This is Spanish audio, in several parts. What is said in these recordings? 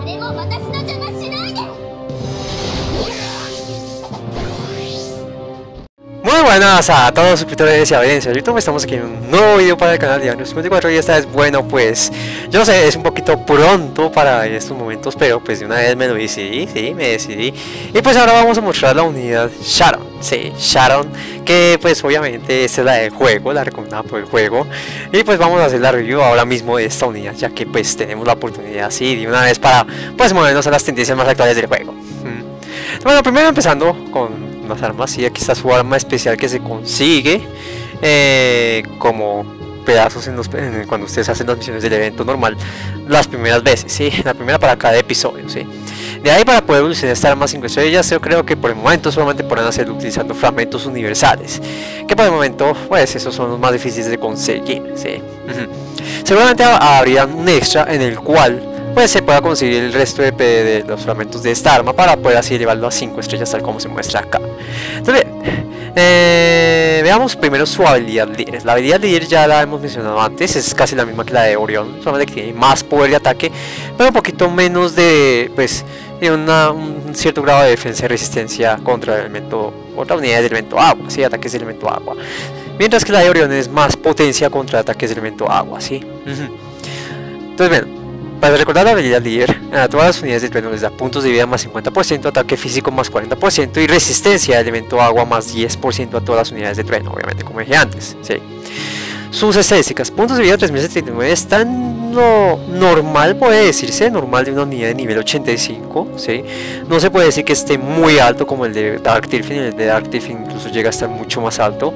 Muy buenas a todos los suscriptores y audiencia de YouTube. Estamos aquí en un nuevo video para el canal de Años 54 y esta vez, bueno, pues yo sé, es un poquito pronto para estos momentos, pero pues de una vez me lo decidí, sí, me decidí. Y pues ahora vamos a mostrar la unidad Sharon, sí, Sharon, que pues obviamente esta es la del juego, la recomendada por el juego. Y pues vamos a hacer la review ahora mismo de esta unidad, ya que pues tenemos la oportunidad así de una vez para pues movernos a las tendencias más actuales del juego. Bueno, primero empezando con las armas, y aquí está su arma especial que se consigue como pedazos cuando ustedes hacen las misiones del evento normal las primeras veces, ¿sí? La primera para cada episodio, ¿sí? De ahí, para poder evolucionar esta arma 5 estrellas, yo creo que por el momento solamente podrán hacerlo utilizando fragmentos universales, que por el momento pues esos son los más difíciles de conseguir, ¿sí? Seguramente habrían un extra en el cual pues se pueda conseguir el resto de los fragmentos de esta arma para poder así elevarlo a 5 estrellas tal como se muestra acá. Entonces bien, veamos primero su habilidad líder. La habilidad líder ya la hemos mencionado antes, es casi la misma que la de Orión, solamente que tiene más poder de ataque, pero un poquito menos de, pues, de un cierto grado de defensa y resistencia contra el elemento, otra unidad del elemento agua, ¿sí? Ataques del elemento agua. Mientras que la de Orión es más potencia contra ataques del elemento agua, ¿sí? Entonces bien, para recordar la habilidad líder, a todas las unidades del trueno les da puntos de vida más 50%, ataque físico más 40% y resistencia de elemento agua más 10% a todas las unidades de trueno, obviamente como dije antes, ¿sí? Sus estadísticas, puntos de vida 3079, están lo normal, puede decirse, normal de una unidad de nivel 85, ¿sí? No se puede decir que esté muy alto como el de Dark Tilfin, el de Dark Tilfin incluso llega a estar mucho más alto,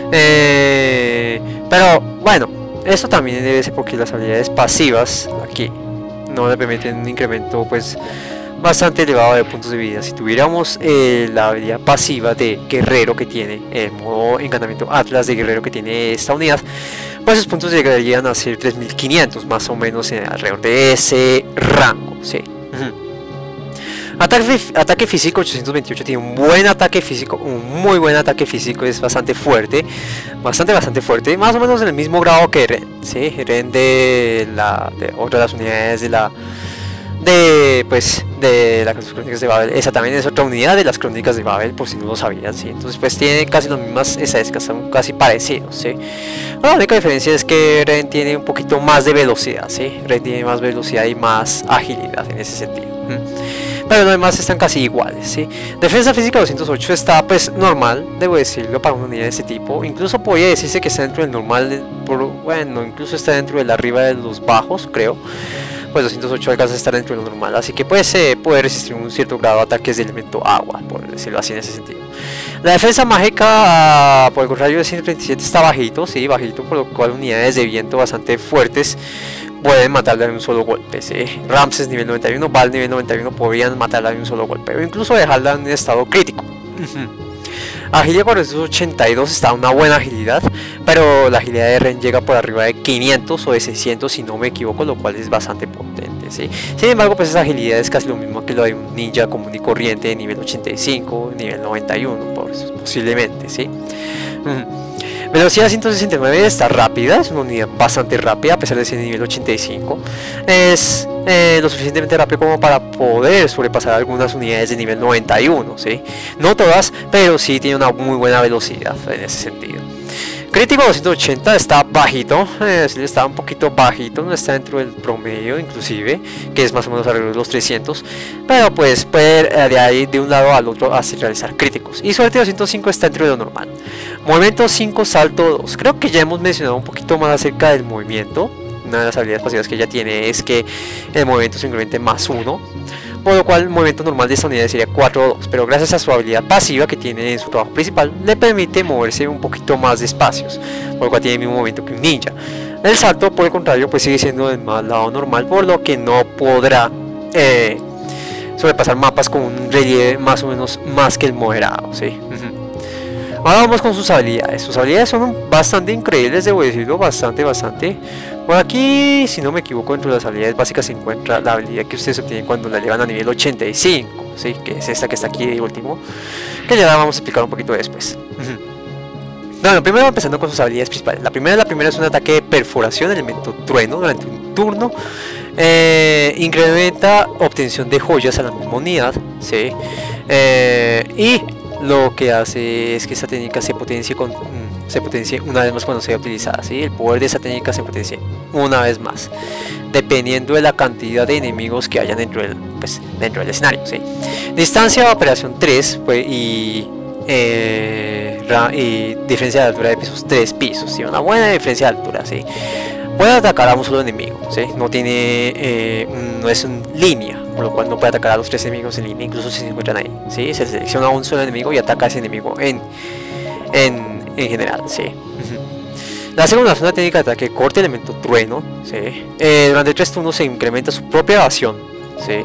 pero bueno, esto también debe ser porque las habilidades pasivas aquí no le permiten un incremento pues bastante elevado de puntos de vida. Si tuviéramos la habilidad pasiva de guerrero que tiene el modo encantamiento Atlas de guerrero que tiene esta unidad, pues sus puntos llegarían a ser 3500 más o menos alrededor de ese rango, ¿sí? Ataque físico 828, tiene un buen ataque físico, un muy buen ataque físico, es bastante fuerte, bastante fuerte, más o menos en el mismo grado que Ren, ¿sí? Ren de otra de las unidades de las Crónicas de Babel. Esa también es otra unidad de las Crónicas de Babel, por si no lo sabían, ¿sí? Entonces pues tiene casi las mismas estadísticas, son casi parecidos, ¿sí? La única diferencia es que Ren tiene un poquito más de velocidad, ¿sí? Ren tiene más velocidad y más agilidad en ese sentido. Pero los demás están casi iguales, ¿sí? Defensa física 208 está pues normal, debo decirlo, para una unidad de este tipo. Incluso podría decirse que está dentro del normal, bueno, incluso está dentro de la arriba de los bajos, creo. Pues 208 alcanza a estar dentro de lo normal, así que pues puede resistir un cierto grado de ataques de elemento agua, por decirlo así en ese sentido. La defensa mágica, por el contrario, de 137 está bajito, sí, bajito, por lo cual unidades de viento bastante fuertes pueden matarla de un solo golpe, ¿sí? Ramses nivel 91, Val nivel 91 podrían matarla de un solo golpe, o incluso dejarla en un estado crítico. Agilidad 482 está una buena agilidad, pero la agilidad de Ren llega por arriba de 500 o de 600 si no me equivoco, lo cual es bastante potente, ¿sí? Sin embargo, pues esa agilidad es casi lo mismo que lo de un ninja común y corriente de nivel 85, nivel 91, posiblemente, ¿sí? Velocidad 169 está rápida, es una unidad bastante rápida a pesar de ser nivel 85. Es lo suficientemente rápido como para poder sobrepasar algunas unidades de nivel 91, ¿sí? No todas, pero sí tiene una muy buena velocidad en ese sentido. Crítico 280 está bajito, está un poquito bajito, no está dentro del promedio inclusive, que es más o menos alrededor de los 300, pero pues puede de ahí de un lado al otro así realizar críticos. Y suerte 205 está dentro de lo normal. Movimiento 5, salto 2, creo que ya hemos mencionado un poquito más acerca del movimiento. Una de las habilidades pasivas que ella tiene es que el movimiento se incremente más 1, por lo cual el movimiento normal de esta unidad sería 4-2, pero gracias a su habilidad pasiva que tiene en su trabajo principal, le permite moverse un poquito más de espacios, por lo cual tiene el mismo movimiento que un ninja. El salto, por el contrario, pues sigue siendo del lado normal, por lo que no podrá sobrepasar mapas con un relieve más o menos más que el moderado, ¿sí? Ahora vamos con sus habilidades. Sus habilidades son bastante increíbles, debo decirlo, bastante. Por aquí, si no me equivoco, dentro de las habilidades básicas se encuentra la habilidad que ustedes obtienen cuando la llevan a nivel 85, ¿sí? Que es esta que está aquí de último, que ya la vamos a explicar un poquito después. Bueno, primero empezando con sus habilidades principales. La primera es un ataque de perforación, elemento trueno, durante un turno. Incrementa obtención de joyas a la misma unidad, ¿sí? Y lo que hace es que esta técnica se potencie una vez más cuando sea utilizada, ¿sí? El poder de esta técnica se potencia una vez más, dependiendo de la cantidad de enemigos que hayan dentro del escenario, ¿sí? Distancia de operación 3 pues, y diferencia de altura de pisos 3 pisos, ¿sí? Una buena diferencia de altura, ¿sí? Puede atacar a un solo enemigo, ¿sí? No tiene, no es en línea, por lo cual no puede atacar a los 3 enemigos en línea, incluso si se encuentran ahí, ¿sí? Se selecciona un solo enemigo y ataca a ese enemigo en general, ¿sí? La segunda es una técnica de ataque corte elemento trueno, ¿sí? Durante 3 turnos se incrementa su propia evasión, ¿sí?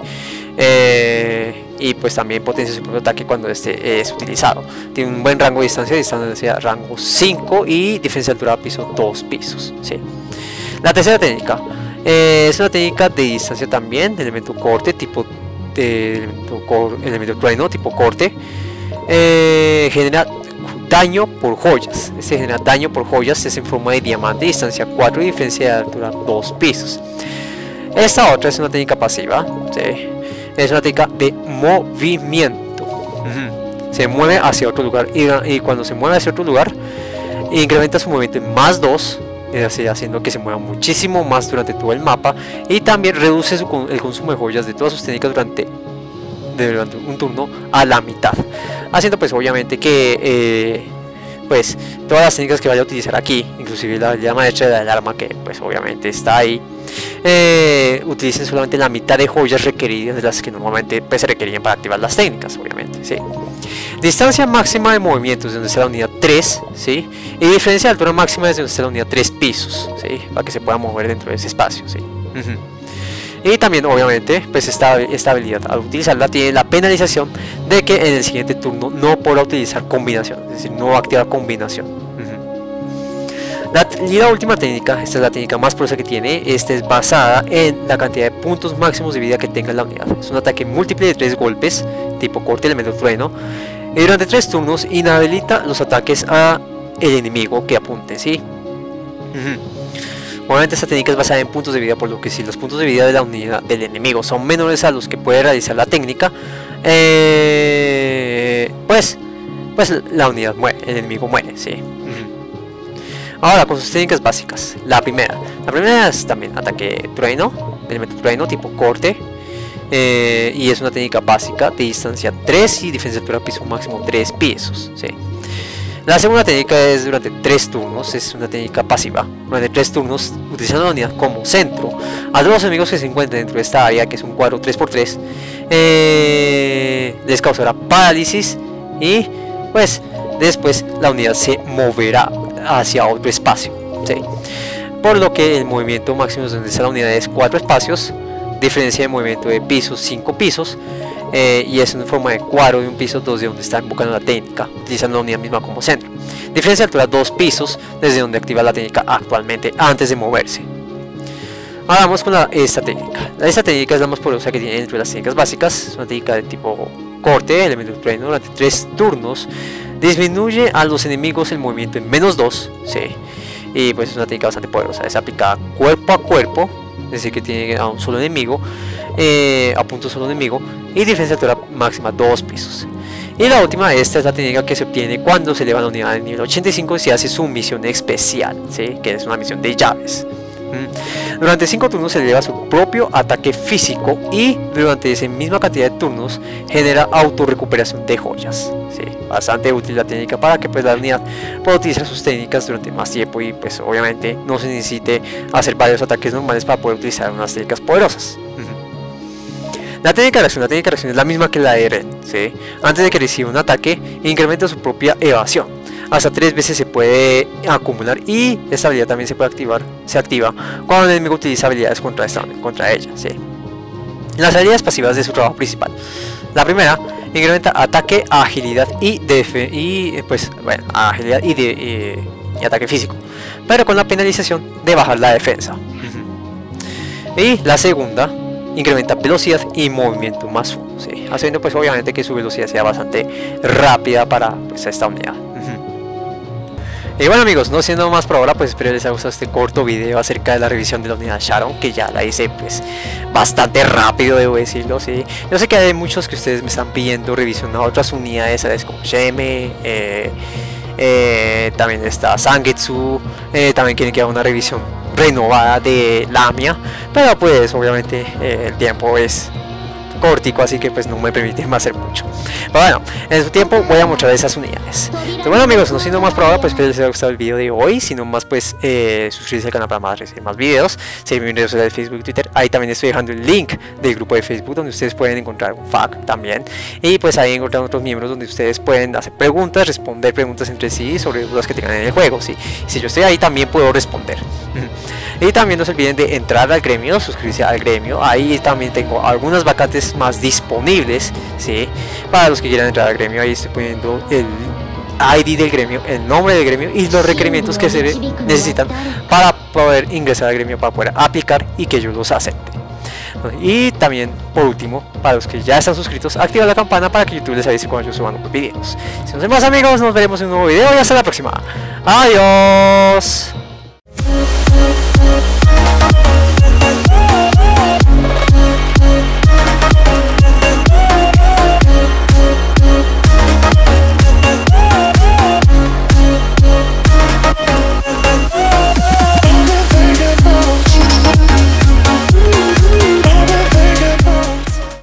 Y pues también potencia su propio ataque cuando este es utilizado. Tiene un buen rango de distancia rango 5 y diferencia de altura piso 2 pisos, ¿sí? La tercera técnica es una técnica de distancia también, de elemento corte, tipo elemento trueno, tipo corte. Genera daño por joyas. Este genera daño por joyas, es en forma de diamante, distancia 4 y diferencia de altura 2 pisos. Esta otra es una técnica pasiva, ¿sí? Es una técnica de movimiento. Se mueve hacia otro lugar y cuando se mueve hacia otro lugar incrementa su movimiento en más 2, así haciendo que se mueva muchísimo más durante todo el mapa, y también reduce el consumo de joyas de todas sus técnicas durante un turno a la mitad, haciendo pues obviamente que pues todas las técnicas que vaya a utilizar aquí, inclusive la habilidad maestra de la alarma, que pues obviamente está ahí, utilicen solamente la mitad de joyas requeridas de las que normalmente pues, se requerían para activar las técnicas, obviamente, ¿sí? Distancia máxima de movimientos desde donde está la unidad 3, ¿sí? Y diferencia de altura máxima desde donde está la unidad 3 pisos, ¿sí? Para que se pueda mover dentro de ese espacio, ¿sí? Y también obviamente pues esta habilidad al utilizarla tiene la penalización de que en el siguiente turno no podrá utilizar combinación, es decir, no va a activar combinación. Y la última técnica, esta es la técnica más poderosa que tiene, esta es basada en la cantidad de puntos máximos de vida que tenga la unidad. Es un ataque múltiple de 3 golpes, tipo corte elemento trueno, y durante 3 turnos inhabilita los ataques a el enemigo que apunte, ¿sí? Obviamente esta técnica es basada en puntos de vida, por lo que si los puntos de vida de la unidad del enemigo son menores a los que puede realizar la técnica, pues la unidad muere, el enemigo muere, ¿sí? Ahora con sus técnicas básicas, la primera es también ataque trueno, elemento trueno tipo corte, y es una técnica básica de distancia 3 y diferencia de altura piso máximo 3 pisos, ¿sí? La segunda técnica es durante 3 turnos, es una técnica pasiva. Durante 3 turnos, utilizando la unidad como centro, a todos los enemigos que se encuentren dentro de esta área, que es un cuadro 3×3, les causará parálisis y pues después la unidad se moverá hacia otro espacio, ¿sí? Por lo que el movimiento máximo donde está la unidad es 4 espacios, diferencia de movimiento de pisos 5 pisos, y es en forma de cuadro de un piso 2 de donde está invocando la técnica, utilizando la unidad misma como centro. Diferencia de altura 2 pisos desde donde activa la técnica actualmente antes de moverse. Ahora vamos con esta técnica. Esta técnica es la más poderosa que tiene dentro de las técnicas básicas. Es una técnica de tipo corte, elemento trueno. Durante 3 turnos disminuye a los enemigos el movimiento en -2, ¿sí? Y pues es una técnica bastante poderosa. Es aplicada cuerpo a cuerpo, es decir que tiene a un solo enemigo, apunta a un solo enemigo, y diferencia de altura máxima 2 pisos. Y la última, esta es la técnica que se obtiene cuando se eleva la unidad de nivel 85 y se hace su misión especial, ¿sí? Que es una misión de llaves. Durante 5 turnos se eleva su propio ataque físico y durante esa misma cantidad de turnos genera autorrecuperación de joyas, ¿sí? Bastante útil la técnica para que pues la unidad pueda utilizar sus técnicas durante más tiempo y pues obviamente no se necesite hacer varios ataques normales para poder utilizar unas técnicas poderosas. La técnica de reacción es la misma que la de Ren, ¿sí? Antes de que reciba un ataque, incrementa su propia evasión. Hasta 3 veces se puede acumular y esta habilidad también se activa cuando el enemigo utiliza habilidades contra ella, ¿sí? Las habilidades pasivas de su trabajo principal. La primera incrementa ataque, agilidad y ataque físico, pero con la penalización de bajar la defensa. Y la segunda incrementa velocidad y movimiento más 1, ¿sí? Haciendo pues obviamente que su velocidad sea bastante rápida para pues, esta unidad. Y bueno amigos, no siendo más por ahora, pues espero les haya gustado este corto video acerca de la revisión de la unidad Sharon, que ya la hice pues bastante rápido, debo decirlo, sí. Yo sé que hay muchos que ustedes me están pidiendo revisión a otras unidades, ¿sabes? Como Sheme, también está Zangetsu, también quieren que haga una revisión renovada de Lamia, pero pues obviamente el tiempo es cortico, así que pues no me permite más hacer mucho. Pero bueno, en su tiempo voy a mostrar esas unidades. Pero bueno amigos, no siendo más por ahora, pues espero les haya gustado el video de hoy. Si no más, pues suscribirse al canal para más recibir más videos. Seguirme en redes sociales de Facebook y Twitter. Ahí también estoy dejando el link del grupo de Facebook donde ustedes pueden encontrar un FAQ también. Y pues ahí encontrarán otros miembros donde ustedes pueden hacer preguntas, responder preguntas entre sí sobre dudas que tengan en el juego. ¿Sí? Si yo estoy ahí también puedo responder. Y también no se olviden de entrar al gremio, suscribirse al gremio. Ahí también tengo algunas vacantes más disponibles, ¿sí? Para los que quieran entrar al gremio. Ahí estoy poniendo el ID del gremio, el nombre del gremio y los requerimientos que se necesitan para poder ingresar al gremio, para poder aplicar y que yo los acepte. Y también, por último, para los que ya están suscritos, activa la campana para que YouTube les avise cuando yo suba nuevos videos. Si no sé más amigos, nos veremos en un nuevo video y hasta la próxima. Adiós.